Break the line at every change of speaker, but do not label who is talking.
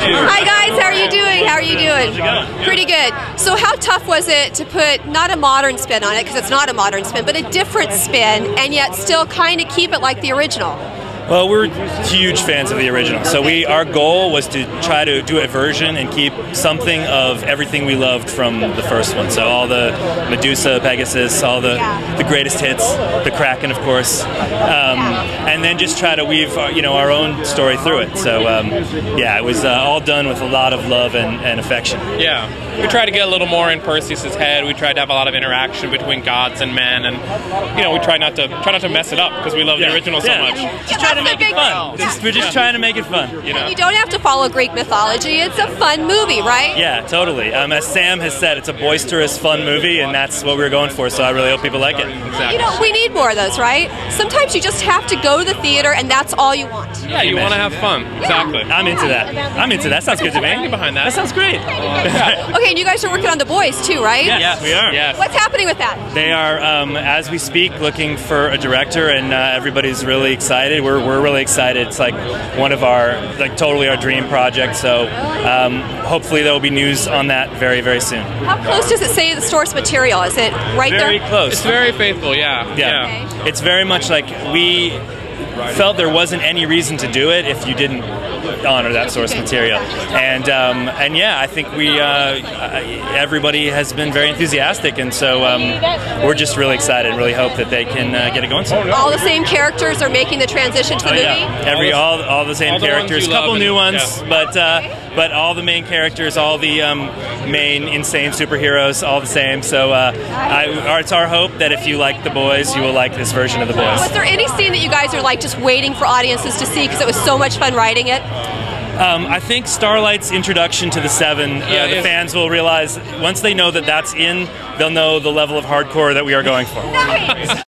Hi guys, how are you doing? How are you doing? Pretty good. So how tough was it to put not a modern spin on it, because it's not a modern spin, but a different spin, and yet still kind of keep it like the original?
Well, we're huge fans of the original, so our goal was to try to do a version and keep something of everything we loved from the first one. So all the Medusa, Pegasus, all the greatest hits, the Kraken, of course, and then just try to weave our own story through it. So yeah, it was all done with a lot of love and affection.
Yeah, we tried to get a little more in Perseus' head. We tried to have a lot of interaction between gods and men, and we try not to mess it up because we love the original so much.
Just try to make it fun. We're just trying to make it fun.
You don't have to follow Greek mythology. It's a fun movie, right?
Yeah, totally. As Sam has said, it's a boisterous, fun movie, and that's what we're going for. So I really hope people like it.
Exactly.
We need more of those, right? Sometimes you just have to go to the theater, and that's all you want.
Yeah, you want to have fun. Exactly.
I'm into that. I'm into that. Sounds good to me.
I'm behind that.
That sounds great.
Okay, and you guys are working on The Boys too, right?
Yes, we are.
Yes.
What's happening with that?
They are, as we speak, looking for a director, and everybody's really excited. We're really excited. It's like one of our, totally our dream project. So hopefully there will be news on that very, very soon.
How close does it say to the source material? Is it right there?
Very close.
It's very faithful. Yeah.
Yeah. Okay. It's very much like we felt there wasn't any reason to do it if you didn't honor that source material, and yeah, I think everybody has been very enthusiastic, and so we're just really excited and really hope that they can get it going soon.
All the same characters are making the transition to the movie?
Yeah. All the same characters, couple new ones, but all the main characters, all the main insane superheroes, all the same. So it's our hope that if you like The Boys, you will like this version of The Boys.
Was there any scene that you guys are just waiting for audiences to see because it was so much fun writing it?
I think Starlight's introduction to the Seven, the fans will realize once they know that that's in, they'll know the level of hardcore that we are going for.
Nice.